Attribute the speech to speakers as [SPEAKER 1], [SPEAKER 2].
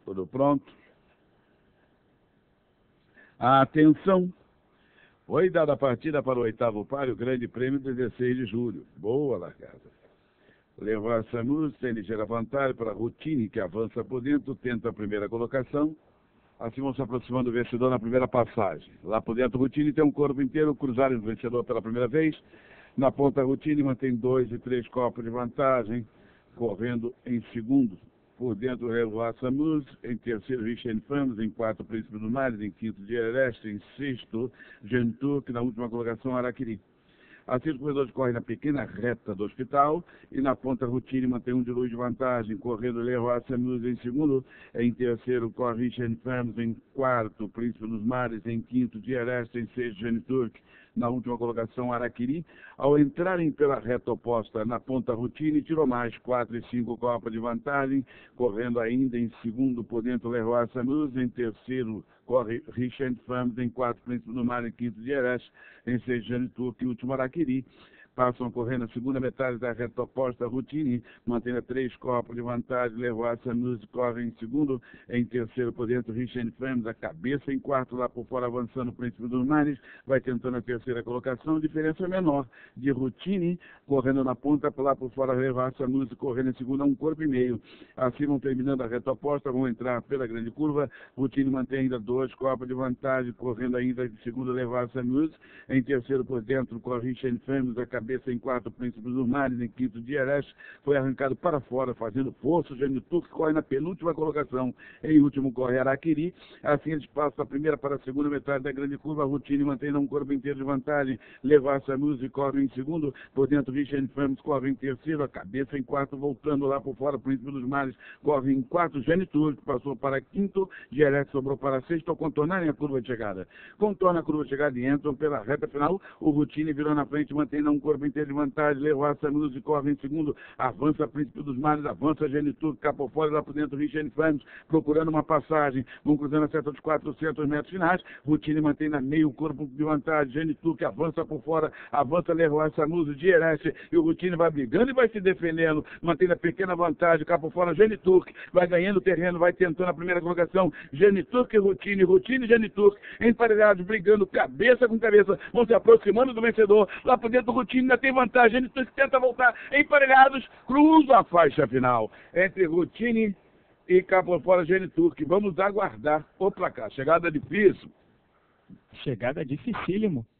[SPEAKER 1] Tudo pronto? Atenção! Foi dada a partida para o oitavo páreo, o Grande Prêmio 16 de julho. Boa largada. Levar Samus tem ligeira vantagem para Routine, que avança por dentro, tenta a primeira colocação. Assim vão se aproximando do vencedor na primeira passagem. Lá por dentro, Routine tem um corpo inteiro, cruzarem o vencedor pela primeira vez. Na ponta, Routine mantém 2 e 3 copos de vantagem, correndo em segundo. Por dentro, Levar Samus, em terceiro, Richard Famos, em quarto, Príncipe do Mares, em quinto, Diereste, em sexto, Genitur, que na última colocação, Araquiri. Assim, os corredores correm na pequena reta do hospital e na ponta Routine mantém 1 de luz de vantagem, correndo Leroy Samus em segundo, em terceiro corre Richard Famos, em quarto Príncipe dos Mares, em quinto Diereste, em sexto Geniturk, na última colocação Araquiri. Ao entrarem pela reta oposta na ponta Routine, tirou mais 4 e 5 copas de vantagem, correndo ainda em segundo por dentro Leroy Samus, em terceiro corre Richard Famos, em quarto Príncipe do Mar, em quinto Diereste, em sexto Geniturk e último Araquiri. Passam correndo a segunda metade da reta oposta, Routine, mantendo 3 copos de vantagem, Leroy Samus corre em segundo, em terceiro por dentro, Richard Famos, a cabeça em quarto, lá por fora avançando o Príncipe dos Mares, vai tentando a terceira colocação, diferença menor de Routine, correndo na ponta, lá por fora, Leroy Samus correndo em segundo, a 1 corpo e meio. Assim vão terminando a reta oposta, vão entrar pela grande curva, Routine mantém ainda 2 copos de vantagem, correndo ainda em segundo, Leroy Samus, em terceiro por dentro, corre Richard Famos, a cabeça em quarto, Príncipe dos Mares, em quinto, Diereste, foi arrancado para fora, fazendo força, o Geniturk corre na penúltima colocação, em último corre Araquiri. Assim eles passam da primeira para a segunda metade da grande curva, a Routine mantendo um corpo inteiro de vantagem, Levar Samus e corre em segundo, por dentro Richard Famos corre em terceiro, a cabeça em quarto, voltando lá por fora, Príncipe dos Mares corre em quarto, Geniturk passou para quinto, Diereste sobrou para sexto, ao contornarem a curva de chegada. Contorna a curva de chegada e entram pela reta final, o Routine virou na frente, mantendo um corpo inteiro de vantagem, Leroy Samus e corre em segundo, avança Príncipe dos Mares, avança Geniturk, cá por fora, lá por dentro Richard Famos, procurando uma passagem, vão cruzando a certa dos 400 metros finais, Routine mantém na meio corpo de vantagem, Geniturk avança por fora, avança Leroy Samus, Diereste, e o Routine vai brigando e vai se defendendo, mantém a pequena vantagem, cá por fora Geniturk, vai ganhando terreno, vai tentando a primeira colocação, Geniturk e Routine, Routine e Geniturk, emparelhados, brigando cabeça com cabeça, vão se aproximando do vencedor, lá por dentro do Routine ainda tem vantagem, Geniturk tenta voltar, emparelhados, cruza a faixa final, entre Routine e cá por fora Geniturk. Vamos aguardar o placar. Chegada difícil.
[SPEAKER 2] Chegada dificílimo.